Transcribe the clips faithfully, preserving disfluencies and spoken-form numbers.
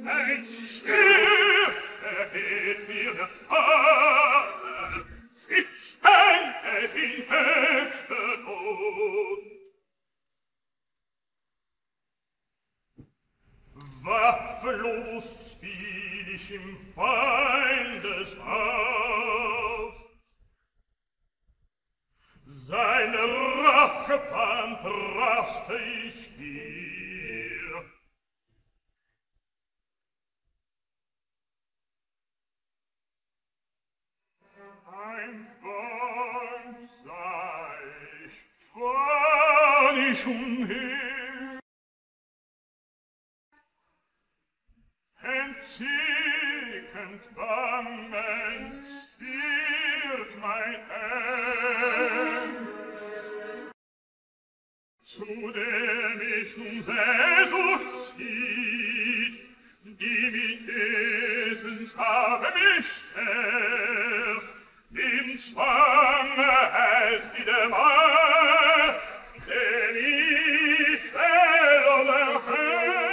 Ein Stirb erhebt mir der Vater, sich spendet in höchster Not. Waffenlos fiel ich im Feindeshaus. Seine Rachepfand raste ich hier. Ein Freund sah ich, fahr ich umher. Entziehend bangend stiert mein Herz, zu dem ich nun Sehnsucht zieht, die mit Esens habe mich stärkt, im Zwange als wie der Mann, den ich verloren habe.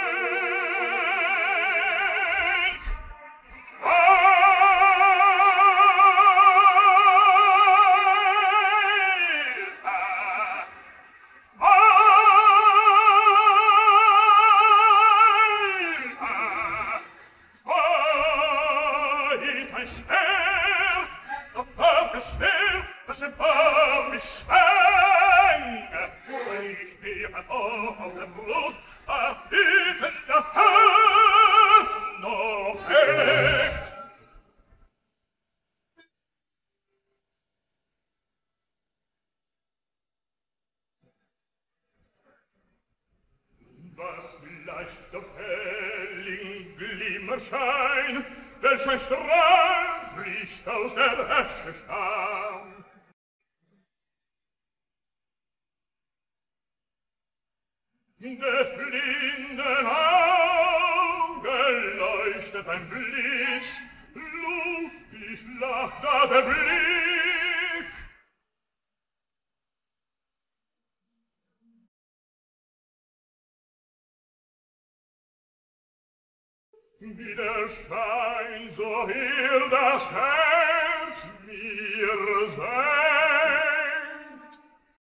Schein, welcher Strahl bricht aus der Wäsche Stamm. Des blinden Auge leuchtet ein Blitz, luftig lacht da der Blick. Wie der Schein, so hier das Herz mir senkt.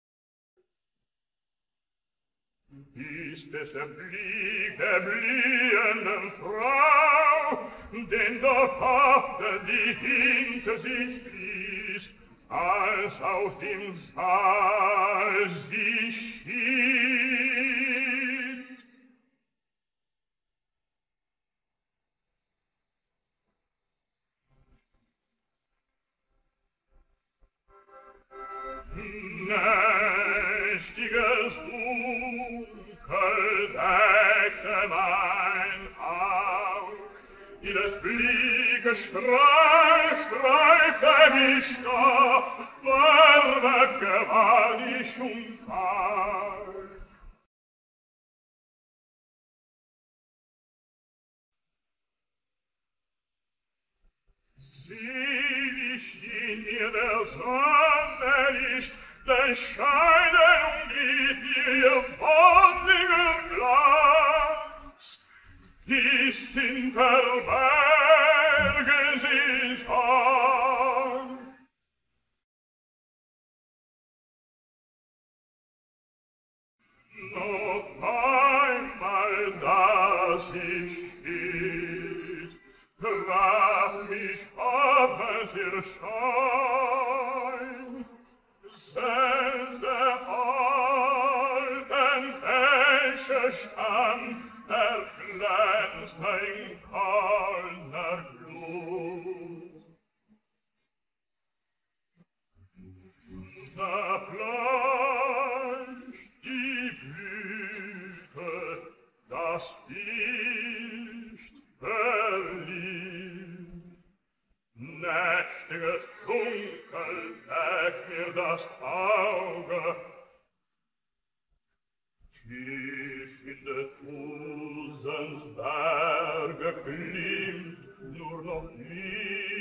Ist es der Blick der blühenden Frau, den doch hoffte, die hinter sich fließt, als aus dem Saal sie schied. Nächtiges Dunkel deckte mein Aug, wie des Blieges Strahl streifte mich doch, warme gewann ich umfall. Selig in ihr der Sonne Licht, denn Scheine umgibt ihr wonniger Glanz. Dicht hinter Bergen sie an. Noch einmal, dass ich hielt, traf mich aber ihr Schein. Selbst der alten Wäsche stand, erglänzt ein kalter Glut. Da bleicht die Blüte, das dicht verliert. Nächtiges Dunkel deckt mir das Auge, tief in des Busens Berge glimmt nur noch Licht.